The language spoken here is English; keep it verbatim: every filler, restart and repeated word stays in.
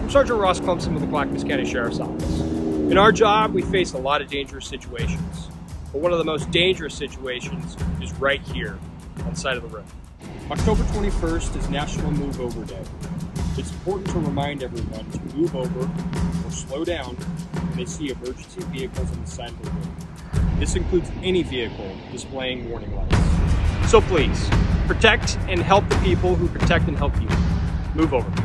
I'm Sergeant Ross Clumpson with the Clackamas County Sheriff's Office. In our job, we face a lot of dangerous situations, but one of the most dangerous situations is right here on the side of the road. October twenty-first is National Move Over Day. It's important to remind everyone to move over or slow down when they see emergency vehicles on the side of the road. This includes any vehicle displaying warning lights. So please, protect and help the people who protect and help you. Move over.